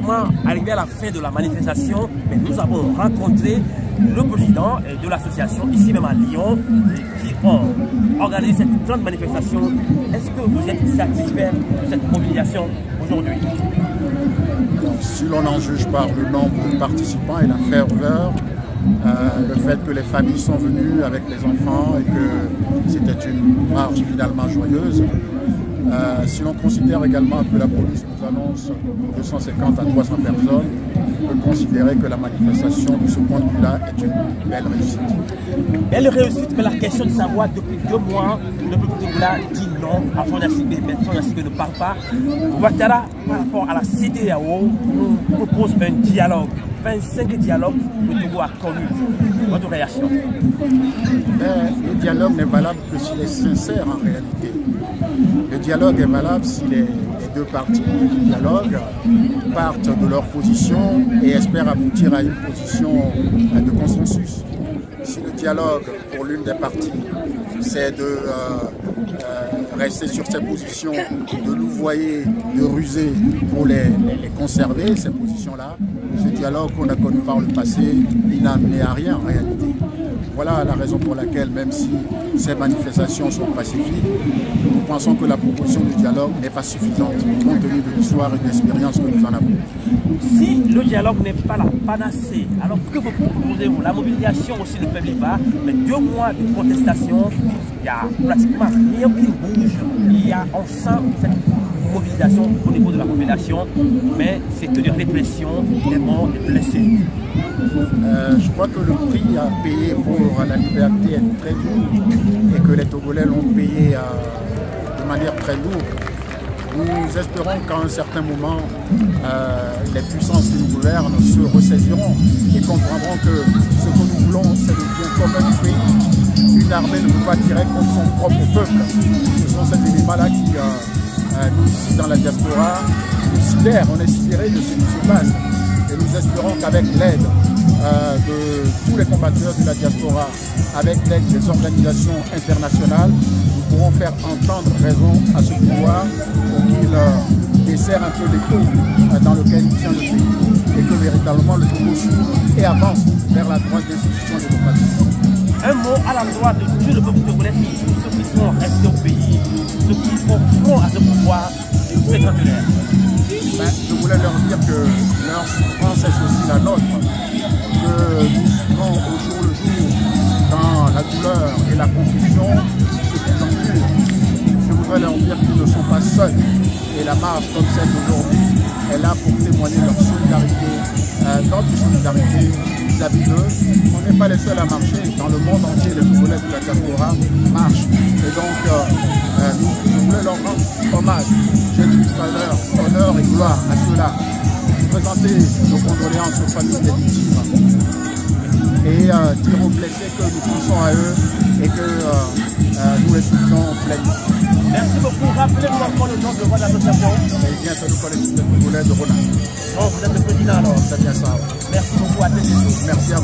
pratiquement arrivé à la fin de la manifestation, mais nous avons rencontré le président de l'association ici même à Lyon qui ont organisé cette grande manifestation. Est-ce que vous êtes satisfait de cette mobilisation aujourd'hui? Si l'on en juge par le nombre de participants et la ferveur, le fait que les familles sont venues avec les enfants et que c'était une marche finalement joyeuse, si l'on considère également que la police nous annonce 250 à 300 personnes, on peut considérer que la manifestation de ce point de vue-là est une belle réussite. Belle réussite, mais la question de savoir, depuis 2 mois, le peuple là dit non à Fonasibé, mais Fonasibé ne parle pas. Ouattara, par rapport à la CEDEAO, nous propose un dialogue. 25 dialogues, le Togo a connu. Votre réaction? Le dialogue n'est valable que s'il est sincère en réalité. Le dialogue est valable si les deux parties du dialogue partent de leur position et espèrent aboutir à une position de consensus. Si le dialogue pour l'une des parties, c'est de rester sur ses positions, de louvoyer, de ruser pour les conserver, ces positions-là, ce dialogue qu'on a connu par le passé, il n'a amené à rien en réalité. Voilà la raison pour laquelle, même si ces manifestations sont pacifiques, nous pensons que la proposition du dialogue n'est pas suffisante, compte tenu de l'histoire et de l'expérience que nous en avons. Si le dialogue n'est pas la panacée, alors que vous proposez-vous? La mobilisation aussi ne faiblit pas, mais 2 mois de contestation, il n'y a pratiquement rien qui bouge. On sent cette mobilisation au niveau de la population, mais c'est de répression, des morts, des blessés. Je crois que le prix à payer pour la liberté est très lourd et que les Togolais l'ont payé de manière très lourde. Nous espérons qu'à un certain moment, les puissances qui nous gouvernent se ressaisiront et comprendront que ce que nous voulons, c'est le bien commun du pays. Une armée ne peut pas tirer contre son propre peuple. Ce sont ces éléments-là qui, nous ici dans la diaspora, nous sidèrent. On est sidérés de ce qui se passe. Et nous espérons qu'avec l'aide de tous les combattants de la diaspora, avec l'aide des organisations internationales, nous pourrons faire entendre raison à ce pouvoir pour qu'il desserre un peu l'étau dans lequel il tient le pays et que véritablement le Togo suive et avance vers la droite des institutions démocratiques. Un mot à l'endroit de tout le peuple togolais, ceux qui sont restés au pays, ceux qui font front à ce pouvoir, c'est centenaire. Je voulais leur dire que leur souffrance est aussi la nôtre, que nous vivons au jour le jour dans la douleur et la confusion, ce qu'ils endurent. Je voudrais leur dire qu'ils ne sont pas seuls. Et la marche comme celle d'aujourd'hui est là pour témoigner leur solidarité, notre solidarité vis-à-vis d'eux. On n'est pas les seuls à marcher. Dans le monde entier, les Togolais de la diaspora marchent. Et donc, nous voulons leur rendre hommage. J'ai dit tout à l'heure, honneur et gloire à ceux-là. Présenter nos condoléances aux familles des victimes et dire aux blessés que nous pensons à eux et que nous les soutenons pleinement. Merci beaucoup. Rappelez-nous encore le nom de votre association. Eh bien, c'est le collectif des Togolais de Rona. Oh, vous êtes le président alors. C'est bien ça. Merci beaucoup à tous. Merci à vous.